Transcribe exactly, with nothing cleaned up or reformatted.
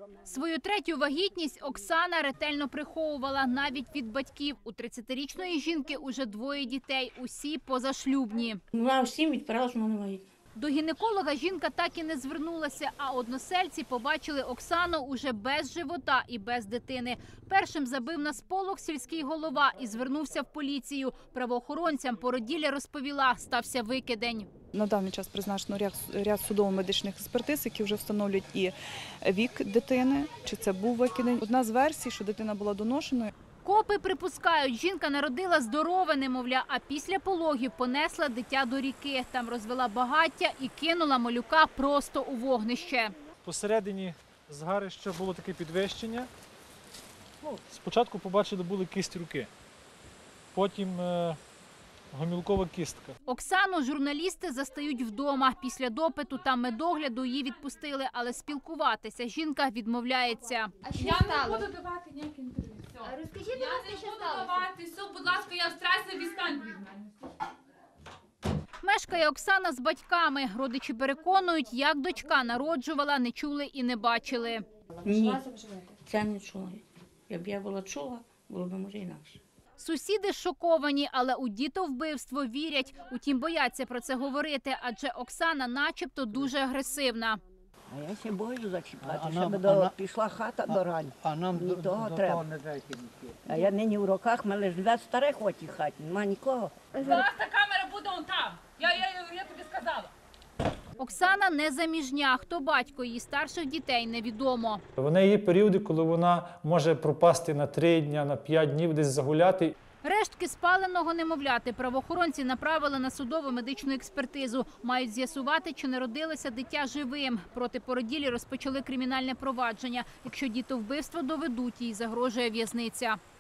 Свою третю вагітність Оксана ретельно приховувала навіть від батьків. У тридцятирічної жінки уже двоє дітей, усі позашлюбні. Вона всім відправила, що вона не вагітна. До гінеколога жінка так і не звернулася, а односельці побачили Оксану уже без живота і без дитини. Першим забив на сполох сільський голова і звернувся в поліцію. Правоохоронцям породілля розповіла, стався викидень. На даний час призначено ряд, ряд судово-медичних експертиз, які вже встановлюють і вік дитини, чи це був викидень. Одна з версій, що дитина була доношеною. Копи припускають, жінка народила здорове немовля, а після пологів понесла дитя до ріки. Там розвела багаття і кинула малюка просто у вогнище. Посередині згарища було таке підвищення. Ну, спочатку побачили, були кисть руки, потім е, гомілкова кістка. Оксану журналісти застають вдома. Після допиту та медогляду її відпустили, але спілкуватися жінка відмовляється. А що Я сталося? не буду давати ніякі інтерв'ю. Все. А розкажіть, будь Я ласка, не що буду сталося? давати. Все, будь ласка, я в стресі, відстань від мене. Мешкає Оксана з батьками. Родичі переконують, як дочка народжувала, не чули і не бачили. Ні, це не чула. Якб я була чула, було б, може, інакше. Сусіди шоковані, але у дітовбивство вірять. Утім, бояться про це говорити, адже Оксана начебто дуже агресивна. А я ще боюсь зачіпати, А щоб нам- до, а на- пішла хата до рань. А нам Ні до, того до треба. того не дайте йти. А я нині в руках, мене ж дві старих в тій хаті, нема нікого. Зараз та камера буде он там. Я, я, я, я тобі сказала. Оксана не заміжня. Хто батько її старших дітей, невідомо. В неї є періоди, коли вона може пропасти на три дні, на п'ять днів, десь загуляти. Рештки спаленого немовляти правоохоронці направили на судово-медичну експертизу. Мають з'ясувати, чи народилося дитя живим. Проти породілі розпочали кримінальне провадження. Якщо дітовбивство доведуть, їй загрожує в'язниця.